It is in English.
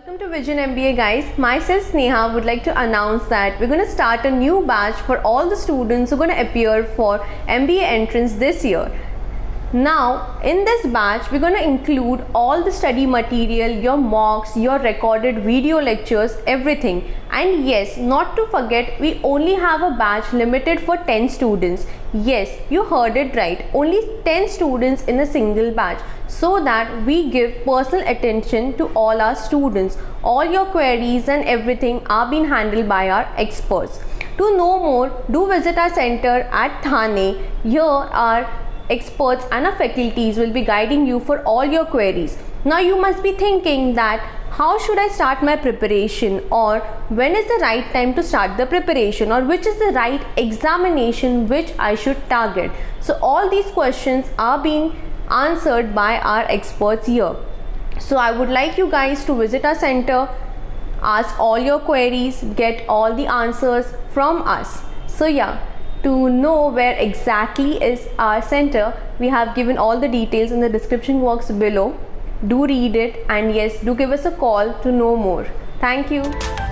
Welcome to Vision MBA guys. Myself Sneha would like to announce that we're going to start a new batch for all the students who are going to appear for MBA entrance this year. Now in this batch we're going to include all the study material, your mocks, your recorded video lectures, everything. And yes, not to forget, we only have a batch limited for 10 students. Yes, you heard it right, only 10 students in a single batch, so that we give personal attention to all our students. All your queries and everything are being handled by our experts. To know more, do visit our center at Thane. Here our experts and our faculties will be guiding you for all your queries. Now you must be thinking that how should I start my preparation, or when is the right time to start the preparation, or which is the right examination which I should target. So all these questions are being answered by our experts here. So I would like you guys to visit our center, ask all your queries, get all the answers from us. So yeah, to know where exactly is our center, we have given all the details in the description box below. Do read it, and yes, do give us a call to know more. Thank you.